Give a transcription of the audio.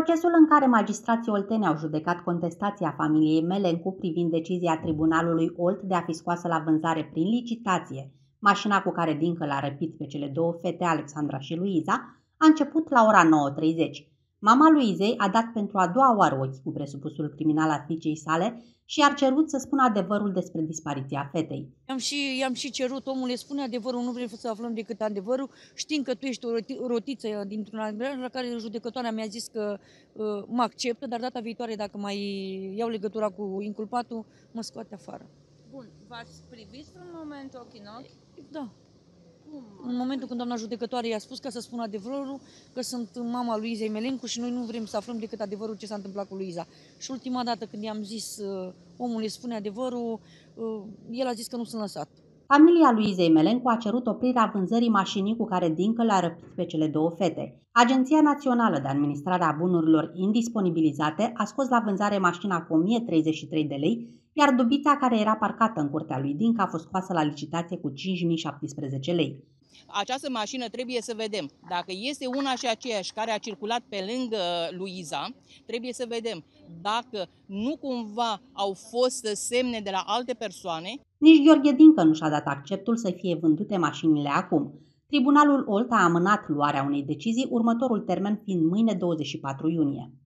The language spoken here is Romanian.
Procesul în care magistrații olteni au judecat contestația familiei Melencu privind decizia Tribunalului Olt de a fi scoasă la vânzare prin licitație mașina cu care Dincă l-a răpit pe cele două fete, Alexandra și Luiza, a început la ora 9:30. Mama Luizei a dat pentru a doua oară ochi cu presupusul criminal al fiicei sale și i-a cerut să spună adevărul despre dispariția fetei. I-am și cerut, omule, spune adevărul, nu vrem să aflăm decât adevărul, știind că tu ești o rotiță dintr-un arbitraj, la care judecătoarea mi-a zis că mă acceptă, dar data viitoare, dacă mai iau legătura cu inculpatul, mă scoate afară. Bun, v-ați privit un moment ochi în ochi? Da. Cum? În momentul când doamna judecătoare i-a spus ca să spună adevărul, că sunt mama Luizei Melencu și noi nu vrem să aflăm decât adevărul ce s-a întâmplat cu Luiza. Și ultima dată când i-am zis, omul îi spune adevărul, el a zis că nu sunt lăsat. Familia Luizei Melencu a cerut oprirea vânzării mașinii cu care Dincă le-a răpit pe cele două fete. Agenția Națională de Administrare a Bunurilor Indisponibilizate a scos la vânzare mașina cu 1033 de lei, iar dubița care era parcată în curtea lui Dincă a fost scoasă la licitație cu 5017 lei. Această mașină trebuie să vedem. Dacă este una și aceeași care a circulat pe lângă Luiza, trebuie să vedem dacă nu cumva au fost semne de la alte persoane. Nici Gheorghe Dincă nu și-a dat acceptul să fie vândute mașinile acum. Tribunalul Olt a amânat luarea unei decizii, următorul termen fiind mâine 24 iunie.